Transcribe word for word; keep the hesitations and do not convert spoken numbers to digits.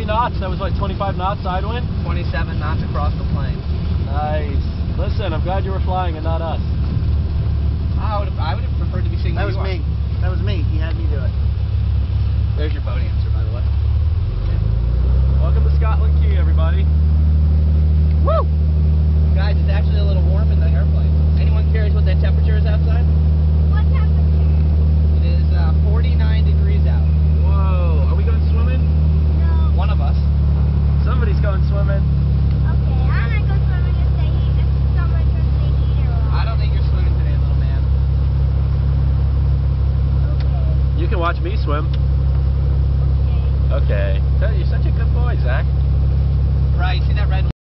knots. That was like twenty-five knots side wind? twenty-seven knots across the plain. Nice. Listen, I'm glad you were flying and not us. I would have, I would have preferred to be seeing That was me. That was me. He had me do it. There's your boat answer, by the way. Welcome to Scotland Cay, everybody. Woo! Guys, it's actually a little warm in the airplane. Anyone curious what that temperature is outside? What temperature? It is uh, forty-nine degrees out. Whoa, are we going swimming? No. One of us. Somebody's going swimming. Okay, I'm gonna go swimming if they heat, if someone turns the heater on. I don't think you're swimming today, little man. Okay. You can watch me swim.